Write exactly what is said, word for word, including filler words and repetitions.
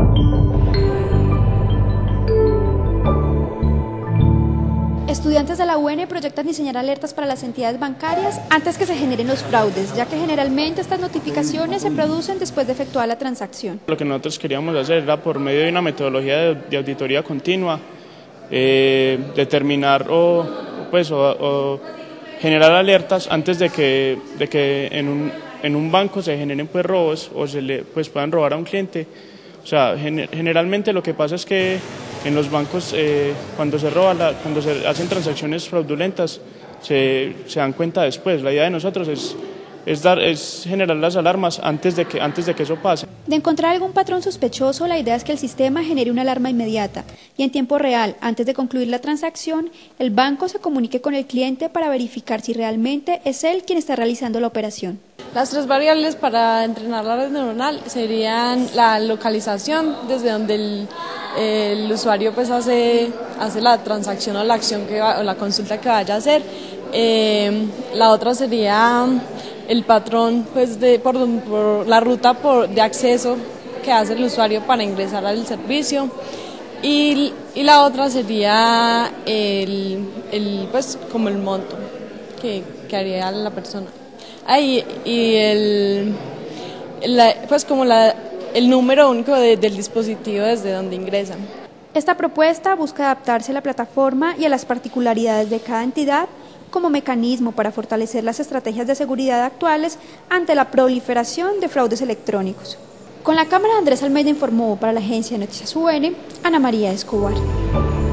Estudiantes de la U N proyectan diseñar alertas para las entidades bancarias antes que se generen los fraudes, ya que generalmente estas notificaciones se producen después de efectuar la transacción. Lo que nosotros queríamos hacer era, por medio de una metodología de, de auditoría continua, eh, determinar o, pues, o, o generar alertas antes de que, de que en, un, en un banco se generen pues, robos o se le pues, puedan robar a un cliente. O sea, gen, generalmente lo que pasa es que en los bancos, eh, cuando se roba, la, cuando se hacen transacciones fraudulentas, se, se dan cuenta después. La idea de nosotros es, es, dar, es generar las alarmas antes de, que, antes de que eso pase. De encontrar algún patrón sospechoso, la idea es que el sistema genere una alarma inmediata y en tiempo real, antes de concluir la transacción, el banco se comunique con el cliente para verificar si realmente es él quien está realizando la operación. Las tres variables para entrenar la red neuronal serían la localización, desde donde el, el usuario pues hace, hace la transacción o la acción que va, o la consulta que vaya a hacer. Eh, la otra sería el patrón pues de, por, por la ruta por, de acceso que hace el usuario para ingresar al servicio. Y, y la otra sería el, el, pues, como el monto que, que haría la persona. Ahí, y el, la, pues como la, el número único de, del dispositivo desde donde ingresan. Esta propuesta busca adaptarse a la plataforma y a las particularidades de cada entidad como mecanismo para fortalecer las estrategias de seguridad actuales ante la proliferación de fraudes electrónicos. Con la cámara, Andrés Almeida informó para la agencia de Noticias U N, Ana María Escobar.